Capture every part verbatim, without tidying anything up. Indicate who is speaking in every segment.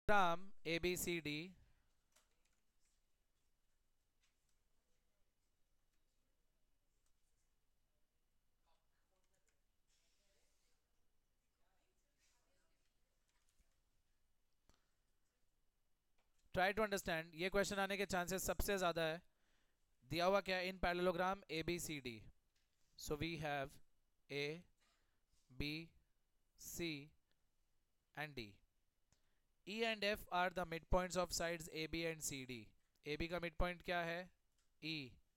Speaker 1: Parallelogram A B C D try to understand, ये question आने के चांसेस सबसे ज्यादा है। दिया हुआ क्या है in parallelogram A B C D, so we have A B C and D. E and F are the midpoints of sides A B and C D। A B का midpoint क्या है E,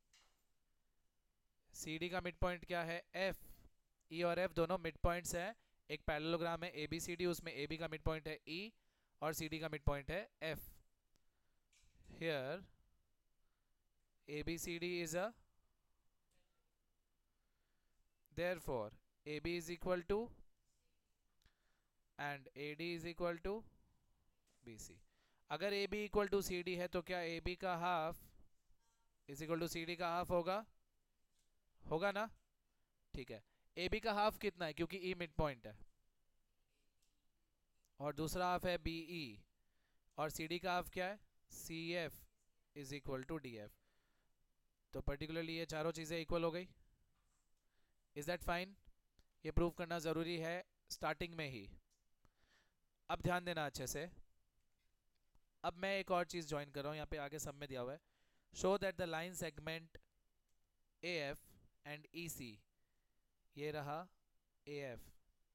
Speaker 1: C D का midpoint क्या है F। E और F दोनों midpoints है एक पैरेललोग्राम है A B C D, उसमें A B का midpoint है E और C D का midpoint है F। Here A B C D is a, therefore A B is equal to and A D is equal to B C। अगर A B equal to C D है तो क्या A B का half is equal to C D का half होगा, होगा ना? ठीक है, ए बी का हाफ कितना है क्योंकि ई मिड पॉइंट है, और दूसरा हाफ है बी ई, और सी डी का हाफ क्या है C F is equal to D F. तो पर्टिकुलरली ये चारों चीज़ें इक्वल हो गई। Is that fine? ये प्रूव करना ज़रूरी है स्टार्टिंग में ही। अब ध्यान देना अच्छे से। अब मैं एक और चीज़ ज्वाइन कर रहा हूँ, यहाँ पे आगे सब में दिया हुआ है, show that the line segment A F and E C, ये रहा ए एफ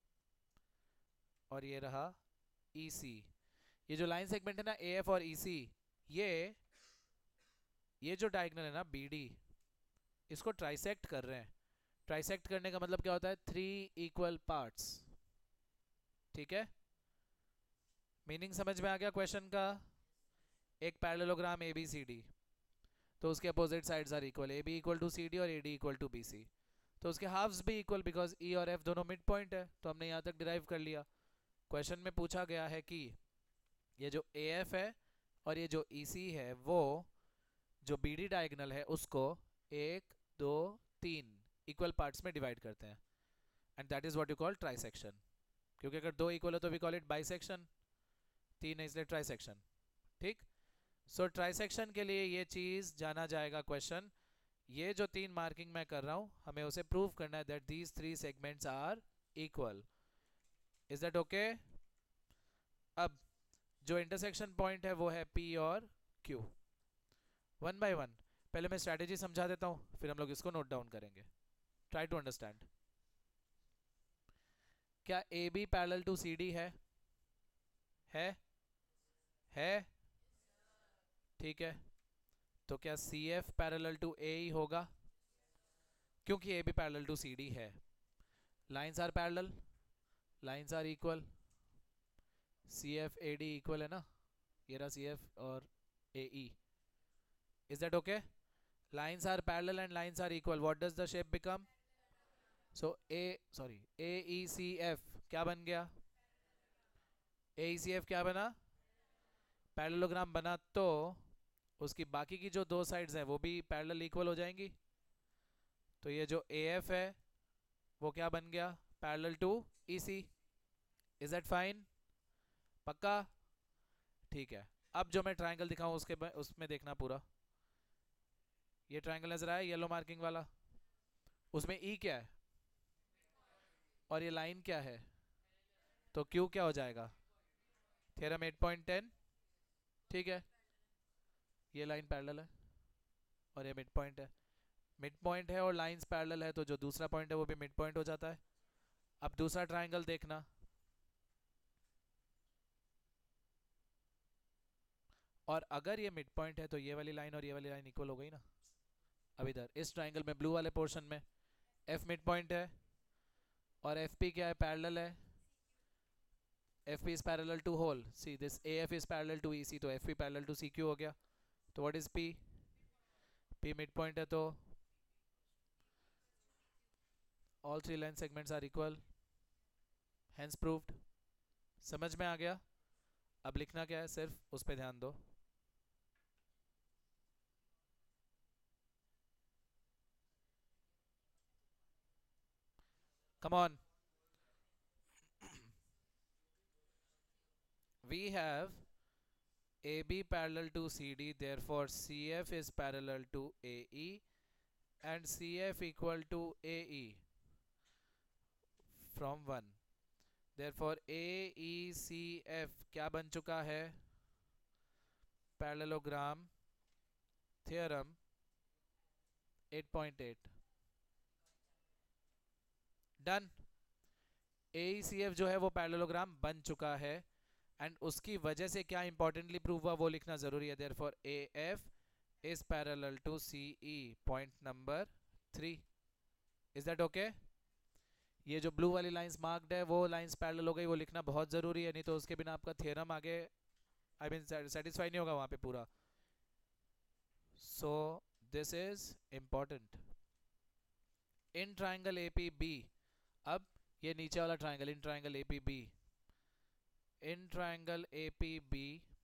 Speaker 1: और ये रहा ई सी। ये जो लाइन सेगमेंट है ना ए एफ और ई सी, ये ये जो डायगनल है ना बी डी, इसको ट्राइसेक्ट कर रहे हैं। ट्राइसेक्ट करने का मतलब क्या होता है, थ्री इक्वल पार्ट्स। ठीक है, मीनिंग समझ में आ गया क्वेश्चन का? एक parallelogram A B C D, तो उसके opposite sides are equal, A B equal to C D और A D equal to B C. तो उसके हाफ्स भी इक्वल बिकॉज ई और एफ दोनों मिड पॉइंट है, तो हमने यहाँ तक डिराइव कर लिया। क्वेश्चन में पूछा गया है कि ये जो ए एफ है और ये जो ई सी है वो जो बी डी डायगनल है उसको एक दो तीन इक्वल पार्ट्स में डिवाइड करते हैं, and that is what you call trisection. क्योंकि अगर दो इक्वल है तो वी कॉल इट बाइसेक्शन, तीन है इसलिए ट्राइसेक्शन। ठीक, सो ट्राइसेक्शन के लिए ये चीज़ जाना जाएगा क्वेश्चन, ये जो तीन मार्किंग मैं कर रहा हूँ हमें उसे प्रूव करना है that these three segments are equal. Is that okay? अब जो इंटरसेक्शन पॉइंट है वो है P और Q। वन बाय वन पहले मैं स्ट्रैटेजी समझा देता हूँ, फिर हम लोग इसको नोट डाउन करेंगे। Try to understand. क्या A B parallel to C D है? है है ठीक है, तो क्या C F parallel to A ही होगा? क्योंकि A B parallel to C D है। Lines are parallel, lines are equal, C F A D equal है ना, ये रहा सी एफ और A E. Is that okay? Lines are parallel and lines are equal, what does the shape become? So A sorry A E C F क्या बन गया? ए E C F क्या बना? पैरेललोग्राम बना, तो उसकी बाकी की जो दो साइड्स हैं वो भी पैरेलल इक्वल हो जाएंगी। तो ये जो ए एफ है वो क्या बन गया? Parallel to E C. Is that fine? पक्का? ठीक है, अब जो मैं ट्रायंगल दिखाऊं उसके उसमें देखना पूरा। ये ट्रायंगल नजर आया येलो मार्किंग वाला, उसमें ई क्या है और ये लाइन क्या है, तो क्यू क्या हो जाएगा? Theorem eight point ten. ठीक है, ये लाइन पैरेलल है और ये मिड पॉइंट है, मिड पॉइंट है और लाइंस पैरेलल है, तो जो दूसरा पॉइंट है वो भी मिड पॉइंट हो जाता है। अब दूसरा ट्रायंगल देखना, और अगर ये मिड पॉइंट है तो ये वाली लाइन और ये वाली लाइन इक्वल हो गई ना। अब इधर इस ट्रायंगल में ब्लू वाले पोर्शन में एफ मिड पॉइंट है और एफ पी क्या है? पैरेलल है। F P is parallel to whole, see this A F is parallel to E C, तो F P parallel to C Q हो गया। तो what is P? P midpoint है, तो all three line segments are equal, hence proved. समझ में आ गया? अब लिखना क्या है, सिर्फ उस पर ध्यान दो। Come on, we have A B parallel to C D, therefore C F is parallel to A E and C F equal to A E from one. Therefore A E C F क्या बन चुका है? Parallelogram theorem eight point eight. Done. A E C F जो है वो parallelogram बन चुका है एंड उसकी वजह से क्या इंपॉर्टेंटली प्रूव हुआ वो लिखना जरूरी है। Therefore A F is parallel to C E, point number three. Is that okay? ये जो ब्लू वाली लाइंस मार्क्ड है वो लाइंस पैरेलल हो गई, वो लिखना बहुत जरूरी है, नहीं तो उसके बिना आपका थ्योरम आगे आई मीन सेटिस्फाई नहीं होगा वहां पे पूरा। So this is important. In triangle A P B, अब ये नीचे वाला triangle in triangle A P B, in triangle A P B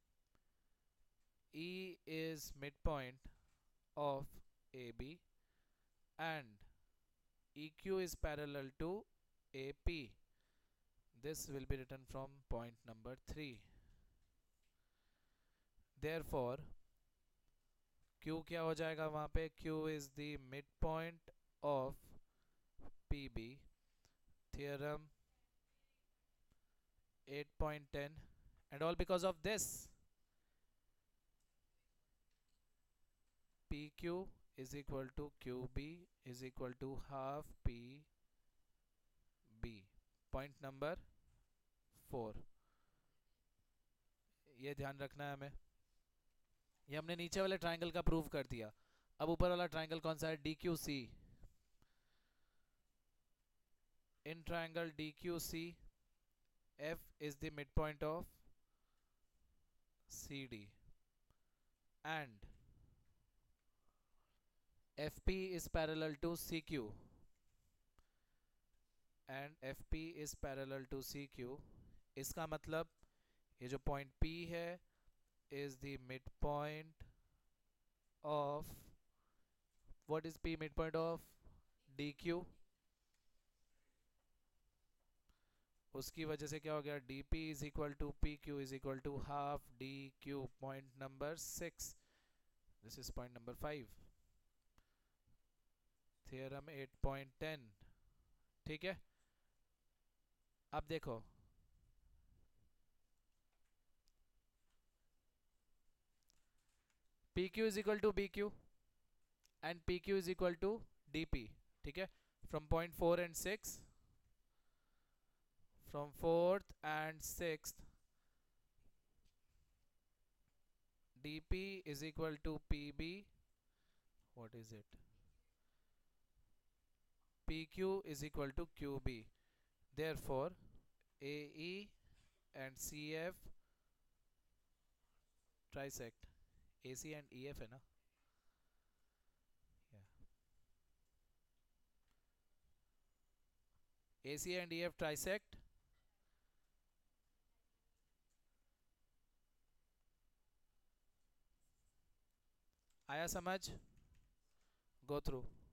Speaker 1: E is midpoint of A B and E Q is parallel to A P. This will be written from point number three. Therefore Q क्या हो जाएगा वहां पे? Q is the midpoint of P B. Theorem eight point ten, and all because of this. P Q is equal to Q B is equal to half P B. Point number four. ये ध्यान रखना है हमें। ये हमने नीचे वाले triangle का प्रूव कर दिया। अब ऊपर वाला ट्राइंगल कौन सा है? D Q C. In triangle D Q C F is the midpoint of C D and F P is parallel to C Q and F P is parallel to C Q। इसका मतलब ये जो point P है is the midpoint of, what is P midpoint of? D Q। उसकी वजह से क्या हो गया? D P is equal to P Q is equal to half D Q. Point number six. This is point number five. Theorem eight point ten. ठीक है, अब देखो P Q is equal to B Q and P Q is equal to D P. ठीक है, from point four and six, from fourth and sixth, D P is equal to P B, what is it? P Q is equal to Q B. Therefore A E and C F trisect। A C and E F है ना? yeah. A C and E F trisect। आया समझ? Go through.